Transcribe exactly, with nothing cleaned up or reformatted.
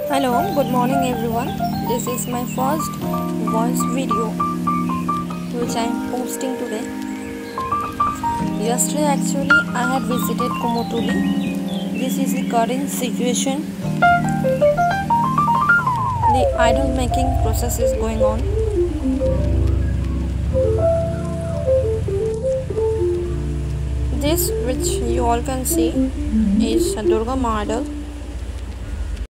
Hello, good morning everyone. This is my first voice video which I am posting today. Yesterday actually I had visited Komotuli. This is the current situation. The idol making process is going on. This which you all can see is Durga Ma idol.